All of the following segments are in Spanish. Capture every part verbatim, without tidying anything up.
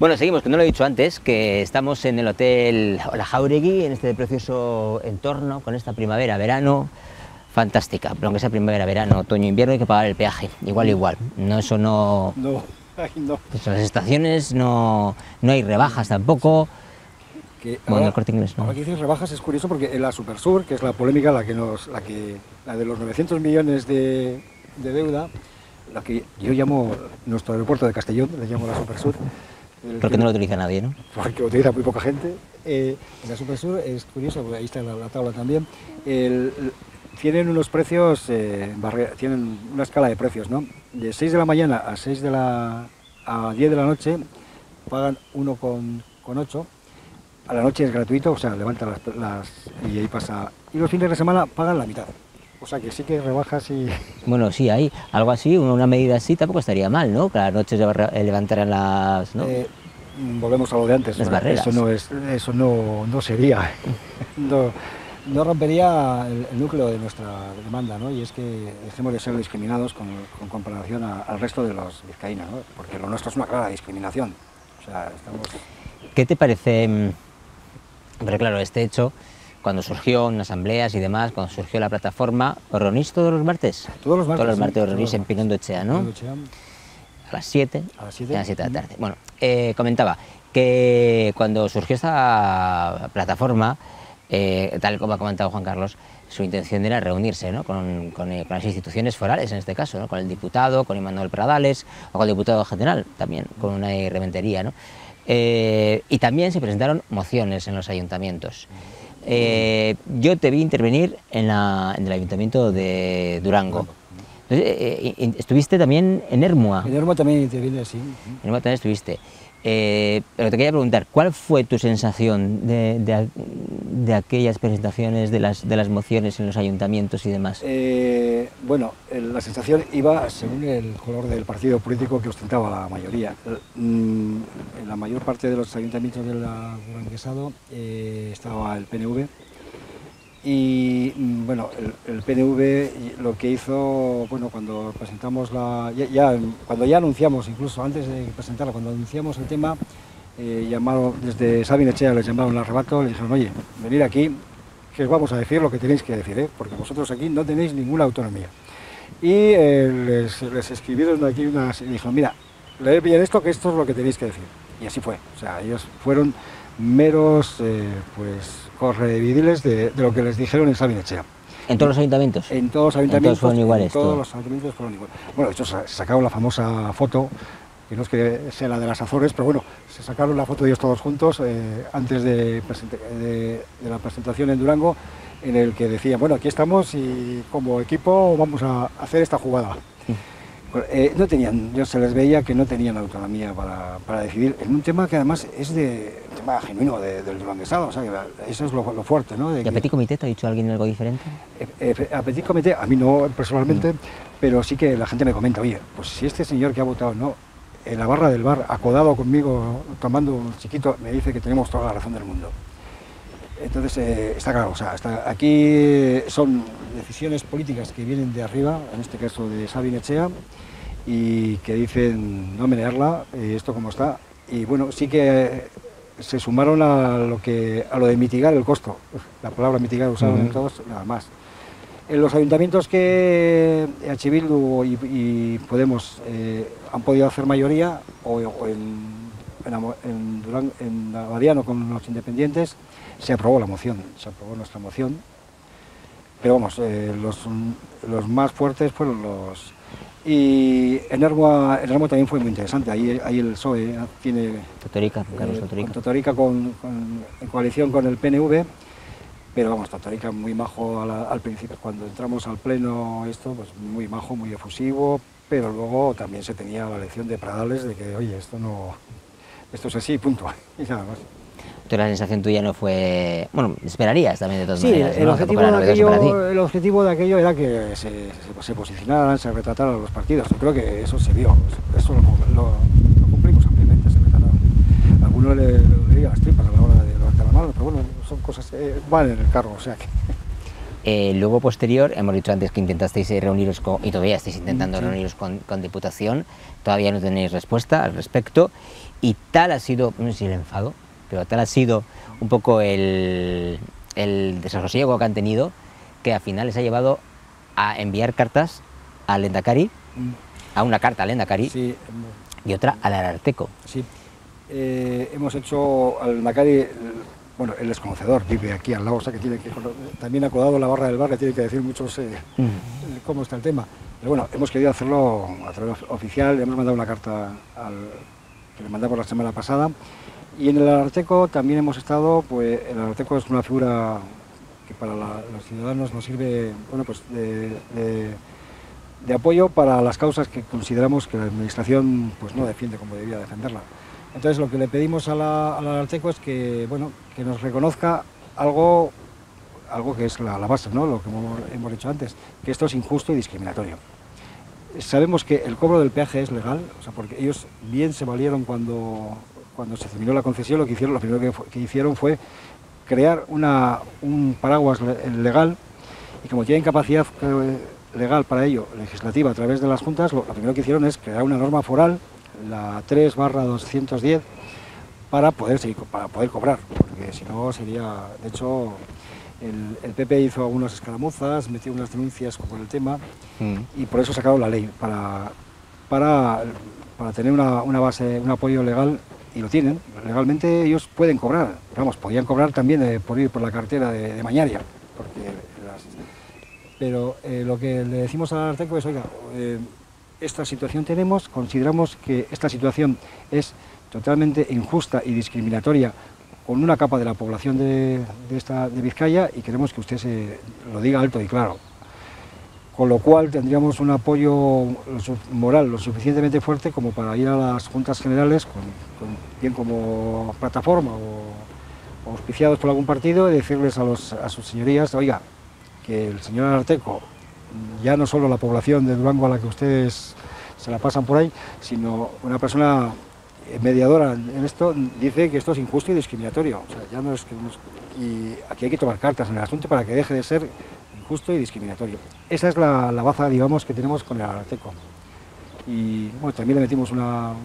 Bueno, seguimos, que no lo he dicho antes, que estamos en el Hotel La Jauregui, en este precioso entorno, con esta primavera-verano fantástica. Pero aunque sea primavera-verano, otoño-invierno, hay que pagar el peaje, igual, igual. No, eso no... No, ay, no. Pues en las estaciones no, no hay rebajas tampoco. Que Bueno, ahora, el Corte Inglés no. ahora que dices rebajas es curioso porque en la Supersur, que es la polémica, la que nos, la que, la de los novecientos millones de, de deuda, la que yo llamo nuestro aeropuerto de Castellón, le llamo la Supersur. Porque no lo utiliza nadie, ¿no? Porque lo utiliza muy poca gente. Eh, en la Supersur es curioso, porque ahí está la, la tabla también. El, el, tienen unos precios, eh, barre, tienen una escala de precios, ¿no? De seis de la mañana a seis de la a diez de la noche pagan uno con ocho. A la noche es gratuito, o sea, levanta las, las y ahí pasa. Y los fines de semana pagan la mitad. O sea que sí que rebajas y... Bueno, sí, hay algo así, una medida así tampoco estaría mal, ¿no? Que a las noches levantaran las... ¿no? Eh, volvemos a lo de antes, las ¿no? barreras. Eso no, es, eso no, no sería, no, no rompería el, el núcleo de nuestra demanda, ¿no? Y es que dejemos de ser discriminados con, con comparación a, al resto de los vizcaínos, ¿no? Porque lo nuestro es una clara discriminación. O sea, estamos... ¿Qué te parece? Pero claro, este hecho... Cuando surgió en asambleas y demás, cuando surgió la plataforma, ¿os reunís todos los martes? Todos los martes. Todos los martes sí, os reunís en Pinondo Echea, ¿no? Echea. A las siete. A las siete. A las siete de la tarde. Bueno, eh, comentaba que cuando surgió esta plataforma, eh, tal como ha comentado Juan Carlos, su intención era reunirse, ¿no? con, con, eh, con las instituciones forales, en este caso, ¿no? Con el diputado, con Imanol Pradales, o con el diputado general, también, con una rementería, ¿no? Eh, y también se presentaron mociones en los ayuntamientos. Eh, yo te vi intervenir en, la, en el Ayuntamiento de Durango. Entonces, eh, eh, estuviste también en Ermua. En Ermua también interviene, sí. En Ermua también estuviste. Eh, pero te quería preguntar, ¿cuál fue tu sensación de, de, de aquellas presentaciones, de las, de las mociones en los ayuntamientos y demás? Eh, bueno, la sensación iba según el color del partido político que ostentaba la mayoría. En la mayor parte de los ayuntamientos del Duranguesado eh, estaba el P N V y bueno, el, el P N V lo que hizo, bueno, cuando presentamos la, ya, ya, cuando ya anunciamos, incluso antes de presentarla, cuando anunciamos el tema, eh, llamaron desde Sabin Echea, les llamaron al arrebato, le dijeron, oye, venid aquí, que os vamos a decir lo que tenéis que decir, ¿eh? Porque vosotros aquí no tenéis ninguna autonomía. Y eh, les, les escribieron aquí unas, y dijeron, mira, leed bien esto, que esto es lo que tenéis que decir. Y así fue, o sea, ellos fueron meros, eh, pues, correvidiles de, de lo que les dijeron en Sabin Echea. ¿En todos los ayuntamientos? En todos los ayuntamientos. ¿En todos fueron iguales? En todos todo. los ayuntamientos fueron iguales. Bueno, de hecho, se sacaron la famosa foto, que no es que sea la de las Azores, pero bueno, se sacaron la foto de ellos todos juntos eh, antes de, de, de la presentación en Durango, en el que decían, bueno, aquí estamos y como equipo vamos a hacer esta jugada. Eh, no tenían, yo se les veía que no tenían autonomía para, para decidir en un tema que además es de un tema genuino de, del duranguesado, o sea, eso es lo, lo fuerte, ¿no? De ¿Y que, a Petit Comité te ha dicho alguien algo diferente? Eh, eh, a Petit Comité, a mí no personalmente, no. Pero sí que la gente me comenta, oye, pues si este señor que ha votado no, en la barra del bar, acodado conmigo, tomando un chiquito, me dice que tenemos toda la razón del mundo. Entonces, eh, está claro, o sea, está, aquí son decisiones políticas que vienen de arriba, en este caso de Sabin Echea, y que dicen no menearla, eh, esto como está, y bueno, sí que eh, se sumaron a lo, que, a lo de mitigar el costo, la palabra mitigar usaron uh-huh. en todos, nada más. En los ayuntamientos que H. Bildu y, y Podemos eh, han podido hacer mayoría, o, o en, en, en, Durán, en Abadiano con los independientes, se aprobó la moción, se aprobó nuestra moción, pero vamos, eh, los, los más fuertes fueron los... Y en Ermua, en Ermua también fue muy interesante, ahí, ahí el P S O E tiene... Totorica, Carlos eh, Totorica. Con Totorica con, con, en coalición con el P N V, pero vamos, Totorica muy majo a la, al principio, cuando entramos al pleno esto, pues muy majo, muy efusivo, pero luego también se tenía la lección de Pradales de que, oye, esto no, esto es así, punto, y nada más. Entonces la sensación tuya no fue... Bueno, esperarías también de todas sí, maneras, el, ¿no? objetivo de aquello, el objetivo de aquello era que se, se, se posicionaran, se retrataran los partidos. Yo creo que eso se vio, eso lo, lo, lo cumplimos ampliamente, se retrataron. A algunos le, le leía las tripas a la hora de levantar la mano, pero bueno, son cosas que van en el cargo, o sea que... Eh, luego, posterior, hemos dicho antes que intentasteis reuniros con, y todavía estáis intentando sí. reuniros con, con Diputación, todavía no tenéis respuesta al respecto, y tal ha sido, no sé si el enfado, pero tal ha sido un poco el, el desasosiego que han tenido, que al final les ha llevado a enviar cartas al Lehendakari, mm. a una carta al Lehendakari, sí. y otra al Ararteko. Sí, eh, hemos hecho al Lehendakari... Bueno, el desconocedor vive aquí al lado, o sea que tiene que, también acodado la barra del bar, le tiene que decir mucho eh, mm. cómo está el tema. Pero bueno, hemos querido hacerlo a través oficial, hemos mandado una carta al, que le mandamos la semana pasada. Y en el Ararteko también hemos estado, pues el Ararteko es una figura que para la, los ciudadanos nos sirve, bueno, pues de, de, de apoyo para las causas que consideramos que la Administración pues no defiende como debía defenderla. Entonces lo que le pedimos a la, al Ararteko es que, bueno, que nos reconozca algo, algo que es la, la base, ¿no? Lo que hemos, hemos dicho antes, que esto es injusto y discriminatorio. Sabemos que el cobro del peaje es legal, o sea, porque ellos bien se valieron cuando, cuando se terminó la concesión, lo que hicieron, lo primero que, que hicieron fue crear una, un paraguas legal, y como tienen capacidad legal para ello, legislativa, a través de las juntas, lo, lo primero que hicieron es crear una norma foral, la tres barra doscientos diez, para poder seguir, para poder cobrar, porque si no sería, de hecho, el, el P P hizo algunas escaramuzas, metió unas denuncias por el tema, mm. y por eso sacaron la ley, para, para, para tener una, una base, un apoyo legal, y lo tienen, legalmente ellos pueden cobrar, vamos, podían cobrar también eh, por ir por la cartera de, de Mañaria, porque las, pero eh, lo que le decimos al Ararteko es, oiga, eh, esta situación tenemos, consideramos que esta situación es totalmente injusta y discriminatoria con una capa de la población de, de, esta, de Vizcaya, y queremos que usted se lo diga alto y claro. Con lo cual tendríamos un apoyo moral lo suficientemente fuerte como para ir a las juntas generales, con, con, bien como plataforma o, o auspiciados por algún partido, y decirles a, los, a sus señorías, oiga, que el señor Ararteko, ya no solo la población de Durango a la que ustedes se la pasan por ahí, sino una persona mediadora en esto, dice que esto es injusto y discriminatorio. O sea, ya no es que nos, y aquí hay que tomar cartas en el asunto para que deje de ser injusto y discriminatorio. Esa es la, la baza, digamos, que tenemos con el Ararteko. Y bueno, también le metimos una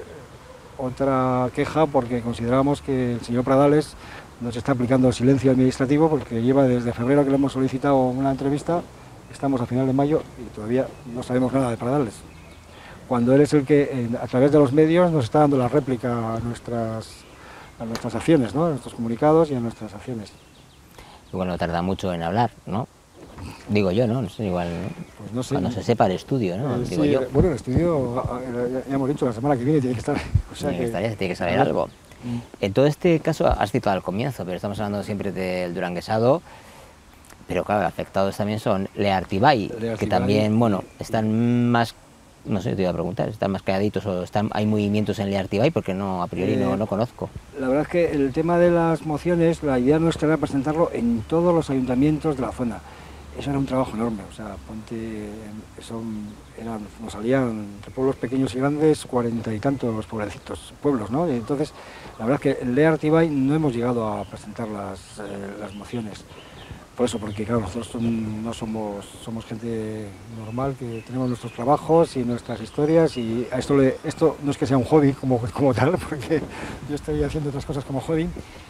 otra queja porque consideramos que el señor Pradales nos está aplicando el silencio administrativo, porque lleva desde febrero que le hemos solicitado una entrevista. Estamos a final de mayo y todavía no sabemos nada de Pradales, cuando él es el que, a través de los medios, nos está dando la réplica a nuestras, a nuestras acciones, ¿no? A nuestros comunicados y a nuestras acciones. Igual no tarda mucho en hablar, ¿no? Digo yo, ¿no? No sé, igual, ¿no? Pues no sé. Cuando se sepa el estudio, ¿no? Eh, Digo sí, yo. Bueno, el estudio, ya hemos dicho, la semana que viene tiene que estar. O sea tiene que, que estar, ya, tiene que saber algo. Mm. En todo este caso, has citado al comienzo, pero estamos hablando siempre del duranguesado. Pero claro, afectados también son Leartibay, que también, bueno, están más, no sé, te iba a preguntar, están más calladitos o están, hay movimientos en Leartibay, porque no, a priori eh, no, no conozco. La verdad es que el tema de las mociones, la idea nuestra era presentarlo en todos los ayuntamientos de la zona. Eso era un trabajo enorme, o sea, ponte, son, eran, nos salían entre pueblos pequeños y grandes, cuarenta y tantos pueblecitos, pueblos, ¿no? Y entonces, la verdad es que en Leartibay no hemos llegado a presentar las, eh, las mociones. Por eso, porque claro, nosotros no somos, somos gente normal, que tenemos nuestros trabajos y nuestras historias, y a esto, le, esto no es que sea un hobby como, como tal, porque yo estoy haciendo otras cosas como hobby,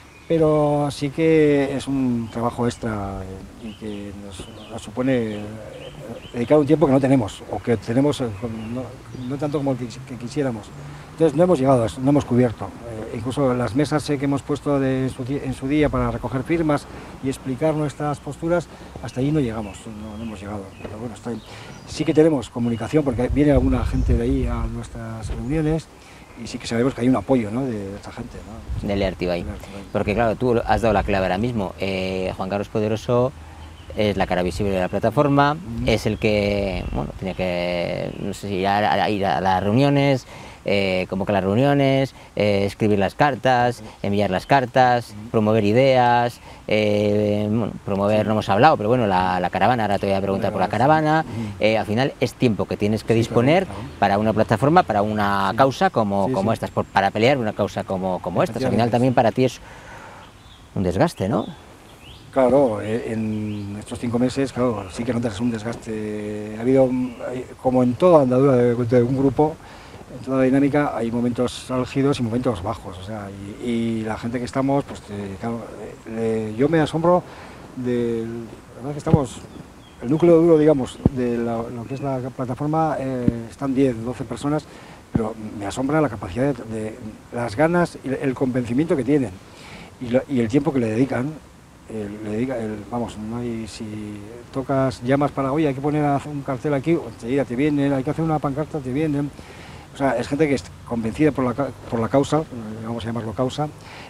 pero sí que es un trabajo extra y que nos, nos supone dedicar un tiempo que no tenemos, o que tenemos no, no tanto como el que, que quisiéramos. Entonces no hemos llegado a eso, no hemos cubierto. Eh, incluso las mesas que hemos puesto de su, en su día para recoger firmas y explicar nuestras posturas, hasta allí no llegamos, no, no hemos llegado. Pero bueno, está ahí. Sí que tenemos comunicación, porque viene alguna gente de ahí a nuestras reuniones, y sí que sabemos que hay un apoyo, ¿no?, de esta gente, ¿no? De Leartibay. Porque claro, tú has dado la clave ahora mismo. Eh, Juan Carlos Poderoso es la cara visible de la plataforma, mm. es el que, bueno, tiene que, no sé si ir a, a, ir a las reuniones, eh, convocar las reuniones, eh, escribir las cartas, enviar las cartas, promover ideas, eh, bueno, promover, no hemos hablado, pero bueno, la, la caravana, ahora te voy a preguntar por la caravana. Eh, al final es tiempo que tienes que disponer para una plataforma, para una causa como, como estas, por, para pelear una causa como, como estas. Al final también para ti es un desgaste, ¿no? Claro, eh, en estos cinco meses, claro, sí que notas un desgaste. Ha habido, eh, como en toda andadura de, de un grupo, en toda dinámica, hay momentos álgidos y momentos bajos. O sea, y, y la gente que estamos, pues eh, claro, eh, le- yo me asombro del. La verdad que estamos. El núcleo duro, digamos, de la- lo que es la plataforma, eh, están diez, doce personas, pero me asombra la capacidad de, de las ganas y el convencimiento que tienen y, lo- y el tiempo que le dedican. El- le dedica, el, vamos, no hay, si tocas, llamas para, oye, hay que poner a hacer un cartel aquí, enseguida te vienen, hay que hacer una pancarta, te vienen. O sea, es gente que es convencida por la, ca- por la causa, eh, vamos a llamarlo causa,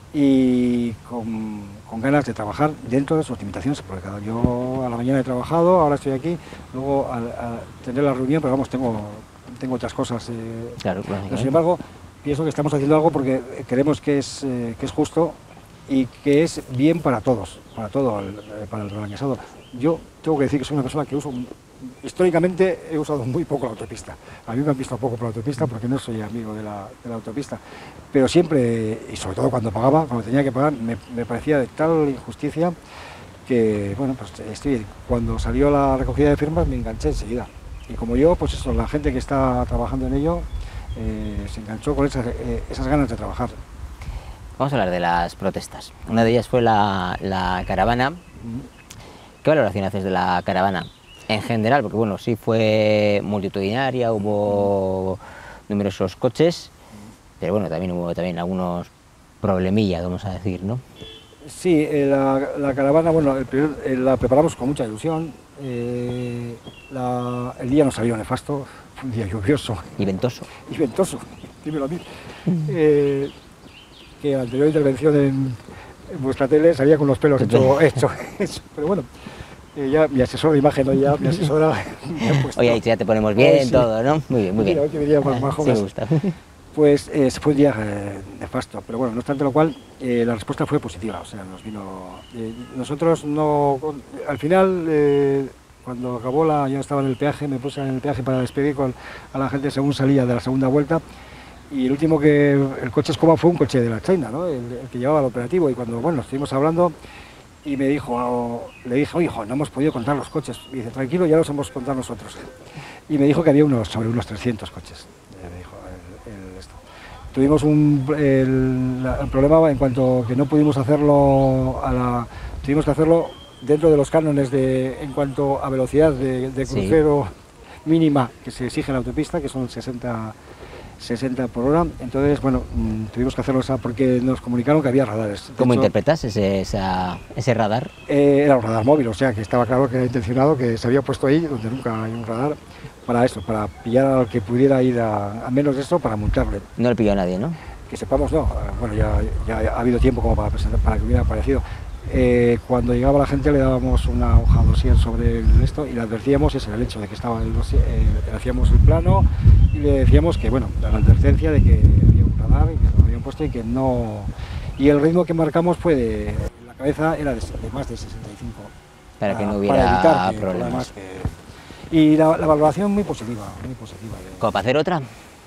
y con, con ganas de trabajar dentro de sus limitaciones, porque cada, yo a la mañana he trabajado, ahora estoy aquí, luego al- a, tener la reunión, pero vamos, tengo, tengo otras cosas. eh, Claro, pero sin lógicamente. embargo, pienso que estamos haciendo algo porque creemos que es, eh, que es justo y que es bien para todos, para todo, el, eh, para el organizador. Yo tengo que decir que soy una persona que uso, históricamente he usado muy poco la autopista. A mí me han visto poco por la autopista porque no soy amigo de la, de la autopista, pero siempre, y sobre todo cuando pagaba, cuando tenía que pagar, me, me parecía de tal injusticia que, bueno, pues estoy, cuando salió la recogida de firmas me enganché enseguida. Y como yo, pues eso, la gente que está trabajando en ello eh, se enganchó con esas, eh, esas ganas de trabajar. Vamos a hablar de las protestas. Una de ellas fue la, la caravana. ¿Qué valoración haces de la caravana en general? Porque bueno, sí fue multitudinaria, hubo numerosos coches, pero bueno, también hubo también algunos problemillas, vamos a decir, ¿no? Sí, eh, la, la caravana, bueno, el primer- eh, la preparamos con mucha ilusión. eh, la- el día nos salió nefasto, fue un día lluvioso Y ventoso. y ventoso, dímelo a mí. Eh, que la anterior intervención en, en vuestra tele salía con los pelos hecho, hecho, hecho. Pero bueno, eh, ya mi asesor de imagen, hoy ya mi asesora me ha puesto. Oye, ahí ya te ponemos bien, Hoy sí. todo, ¿no? Muy bien, muy Mira, bien. hoy que venía más- más Sí, me jóvenes. gusta. Pues eh, fue un día eh, nefasto, pero bueno, no obstante lo cual, eh, la respuesta fue positiva, o sea, nos vino... eh, nosotros no... con- Al final, eh, cuando acabó la... Yo estaba en el peaje, me puse en el peaje para despedir con, a la gente según salía de la segunda vuelta, y el último que... El coche escoba fue un coche de la China, ¿no? El, el que llevaba el operativo, y cuando, bueno, estuvimos hablando, y me dijo, le dije, oye, hijo, no hemos podido contar los coches. Y dice, tranquilo, ya los hemos contado nosotros. Y me dijo que había unos, sobre unos trescientos coches. Eh, me dijo, el- el esto. Tuvimos un el, la- el problema en cuanto que no pudimos hacerlo a la, tuvimos que hacerlo dentro de los cánones de, en cuanto a velocidad de, de Sí. crucero mínima que se exige en la autopista, que son sesenta, sesenta por hora. Entonces, bueno, mm, tuvimos que hacerlo esa porque nos comunicaron que había radares. De ¿Cómo hecho, interpretas ese, esa- ese radar? eh, era un radar móvil, o sea que estaba claro que era intencionado, que se había puesto ahí, donde nunca hay un radar, para eso, para pillar al que pudiera ir a, a menos de eso, para multarle. No le pilló a nadie, ¿no? Que sepamos, no, eh, bueno, ya, ya ha habido tiempo como para, presentar, para que hubiera aparecido. Eh, cuando llegaba la gente le dábamos una hoja dossier sobre el esto y le advertíamos, ese era el hecho de que estaba el dossier, eh, le hacíamos el plano y le decíamos que, bueno, la advertencia de que había un radar y que se lo habían puesto y que no... Y el ritmo que marcamos fue de... La cabeza era de, de más de sesenta y cinco. Para que no para hubiera evitar que problemas. que- y la, la valoración muy positiva, muy positiva. de- ¿Como para hacer otra?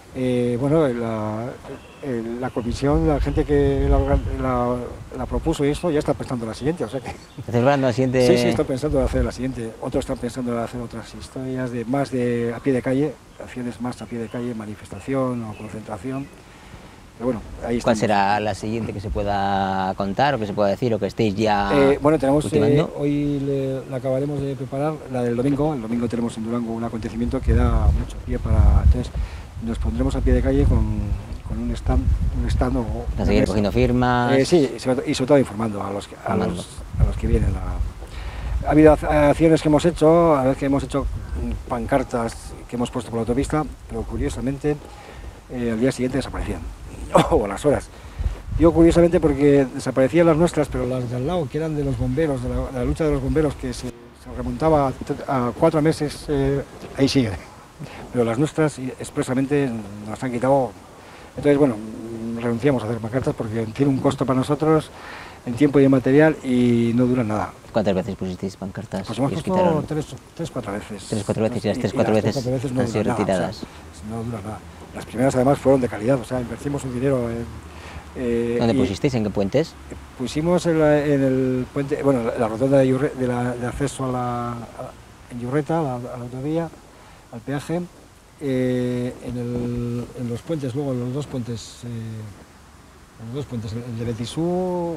eh, bueno, la, el- la comisión, la gente que la, organ- la- la propuso y esto ya está pensando en la siguiente, o sea que... ¿Estás hablando al siguiente? Sí, sí, está pensando en hacer la siguiente. Otros están pensando en hacer otras historias de más de a pie de calle, acciones más a pie de calle, manifestación o concentración. Pero bueno, ahí ¿Cuál estamos. será la siguiente que se pueda contar o que se pueda decir o que estéis ya Eh, bueno, tenemos eh, ultimando? hoy le- la acabaremos de preparar, la del domingo. El domingo tenemos en Durango un acontecimiento que da mucho pie para... Entonces nos pondremos a pie de calle con, con un stand, un stand o ¿Para una seguir mesa. cogiendo firmas? Eh, sí, y sobre, y sobre todo informando a los, que- a Informando. los, a los que vienen. a- Ha habido ac- acciones que hemos hecho, a veces que hemos hecho mm, pancartas que hemos puesto por la autopista, pero curiosamente eh, al día siguiente desaparecían, o a las horas. Digo curiosamente porque desaparecían las nuestras, pero las de al lado, que eran de los bomberos, de la, de la lucha de los bomberos, que se, se remontaba a, a cuatro meses, eh, ahí siguen. Pero las nuestras y expresamente nos han quitado. Entonces, bueno, mm, renunciamos a hacer pancartas porque tiene un costo para nosotros en tiempo y en material y no dura nada. ¿Cuántas veces pusisteis pancartas? Pues hemos y os puesto quitaron? tres, tres, cuatro veces. Tres, cuatro veces, y las tres, Y- y cuatro las veces tres, cuatro no han sido dura nada, retiradas. o sea, no dura nada. Las primeras además fueron de calidad, o sea, invertimos un dinero en, Eh, ¿Dónde y pusisteis? ¿En qué puentes? Pusimos en, la- en el puente, bueno, la, la rotonda de, Yurre- de, la- de acceso a la, a- en Yurreta, a la, a la autovía, al peaje, eh, en, el- en los puentes, luego en los dos puentes, eh, en los dos puentes, el de Betisú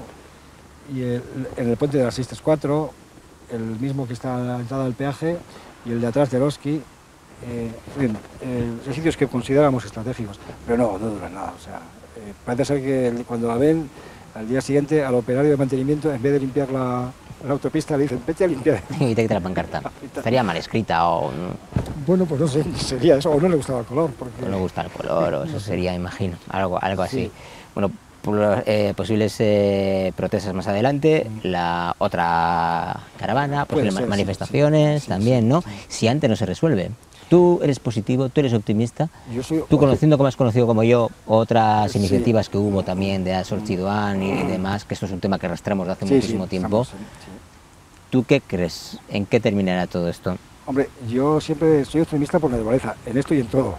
y el, en el puente de las seiscientos cuatro, el mismo que está a la entrada del peaje, y el de atrás de Eroski, eh, en fin, eh, sitios que consideramos estratégicos, pero no, no duran nada. O sea, eh, parece ser que el- cuando la ven, al día siguiente al operario de mantenimiento, en vez de limpiar la, la autopista, le dicen, vete a limpiar. Y te quita la pancarta. Estaría mal escrita o no, Bueno, pues no sé, sería eso, o no le gustaba el color. Porque... o no gusta el color, o eso No sé. sería, imagino, algo, algo así. Sí. Bueno, por, eh, posibles eh, protestas más adelante, la otra caravana, Puede posibles ser, sí, manifestaciones sí, sí, también, sí, ¿no? sí. Si antes no se resuelve. Tú eres positivo, tú eres optimista. Yo soy- Tú, conociendo como has conocido como yo otras Sí. iniciativas que hubo también de Asorchidoan y demás, que esto es un tema que arrastramos de hace Sí, muchísimo sí, tiempo, estamos, sí, sí. ¿tú qué crees? ¿En qué terminará todo esto? Hombre, yo siempre soy optimista por naturaleza, en esto y en todo.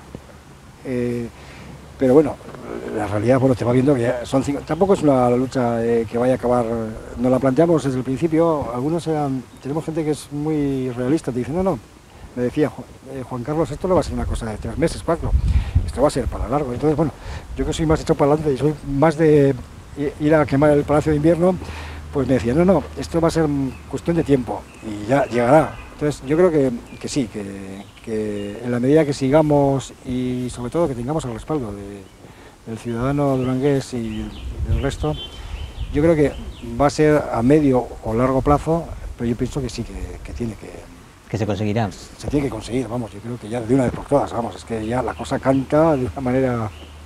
Eh, pero bueno, la realidad, bueno, te va viendo que ya son cinco, tampoco es una lucha eh, que vaya a acabar, nos la planteamos desde el principio, algunos eran, tenemos gente que es muy realista, te dicen, no, no, me decía Ju- eh, Juan Carlos, esto no va a ser una cosa de tres meses, cuatro, esto va a ser para largo. Entonces, bueno, yo que soy más hecho para adelante y soy más de i- ir a quemar el Palacio de Invierno, pues me decía, no, no, esto va a ser mm, cuestión de tiempo y ya llegará. Entonces, yo creo que, que sí, que, que en la medida que sigamos y sobre todo que tengamos el respaldo de- del ciudadano durangués y del resto, yo creo que va a ser a medio o largo plazo, pero yo pienso que sí, que, que tiene que, ¿Qué se conseguirá? se tiene que conseguir, vamos, yo creo que ya de una vez por todas, vamos, es que ya la cosa canta de una manera...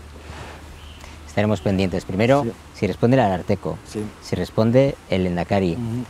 Estaremos pendientes. Primero, Sí. si responde el Ararteko, Sí. si responde el Endacari, Ujú.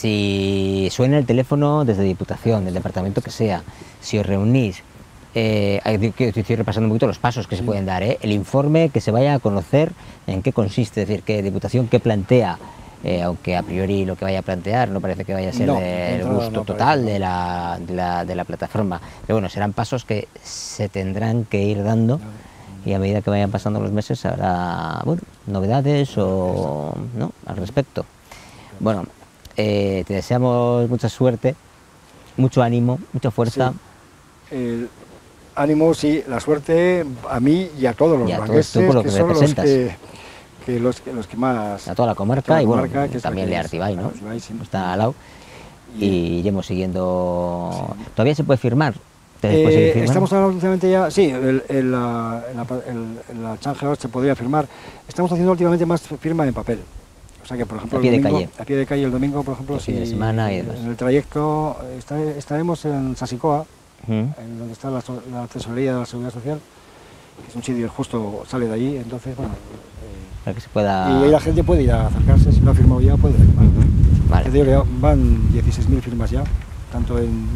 si suena el teléfono desde Diputación, del departamento que sea, si os reunís, eh, hay que estoy repasando un poquito los pasos que se Sí. pueden dar, ¿eh? El informe que se vaya a conocer en qué consiste, es decir, que Diputación qué plantea, eh, aunque a priori lo que vaya a plantear no parece que vaya a ser No, de del entrada gusto no parece, total no. de la, de, la, de la plataforma. Pero bueno, serán pasos que se tendrán que ir dando. Y a medida que vayan pasando los meses habrá bueno, novedades o no al respecto. Bueno, eh, te deseamos mucha suerte, mucho ánimo, mucha fuerza. Sí. El ánimo, sí, la suerte a mí y a todos los Y a todos durangueses, tú por lo que que son los representas. que, que los, que los que más... A toda la comarca toda la y bueno, comarca, que es la también que de es- Artibay, ¿no? Artibay, sí. Está al lado. Y- Y iremos siguiendo. Sí. ¿Todavía se puede firmar? ¿Te Eh, puedes seguir firmando? estamos ahora últimamente ya, sí, el, el, la, en la, el- en la Change ahora se podría firmar. Estamos haciendo últimamente más firma en papel. O sea que, por ejemplo, A pie el de domingo, calle. a pie de calle el domingo, por ejemplo, El fin de si semana y demás. en el trayecto está- estaremos en Sasicoa, Ujú. en donde está la, so- la tesorería de la Seguridad Social, que es un sitio que justo sale de allí, entonces, bueno, eh, Para que se pueda. y ahí la gente puede ir a acercarse, si no ha firmado ya, puede firmar. Ujú. Vale. Ya te digo que ya van dieciséis mil firmas ya, tanto en,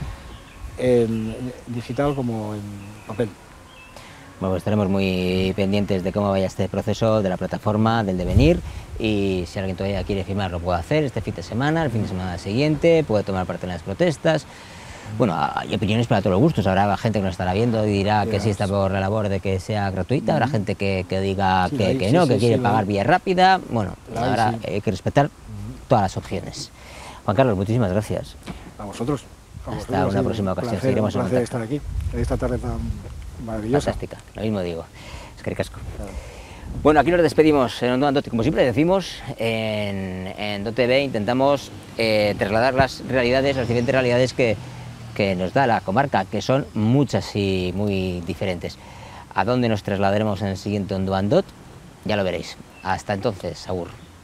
en digital como en papel. Bueno, pues estaremos muy pendientes de cómo vaya este proceso de la plataforma, del devenir, y si alguien todavía quiere firmar lo puede hacer este fin de semana, el fin de semana siguiente, puede tomar parte en las protestas. Bueno, hay opiniones para todos los gustos, habrá gente que nos estará viendo y dirá que sí está por la labor de que sea gratuita, habrá gente que, que diga Sí, que, ahí, que sí, no, sí, que sí, quiere la pagar hay. vía rápida, bueno, La hay, habrá, sí. hay que respetar todas las opciones. Juan Carlos, muchísimas gracias. A vosotros. A Hasta vosotros, una sí, próxima un ocasión, placer, seguiremos un en placer contacto. estar aquí, en esta tarde tan maravillosa. Fantástica, lo mismo digo. Es que ricasco. Claro. Bueno, aquí nos despedimos en Ondoan Dote. Como siempre decimos, en, en DoTV intentamos eh, trasladar las realidades, las diferentes realidades que, que nos da la comarca, que son muchas y muy diferentes. ¿A dónde nos trasladaremos en el siguiente Ondoan Dot? Ya lo veréis. Hasta entonces, agur.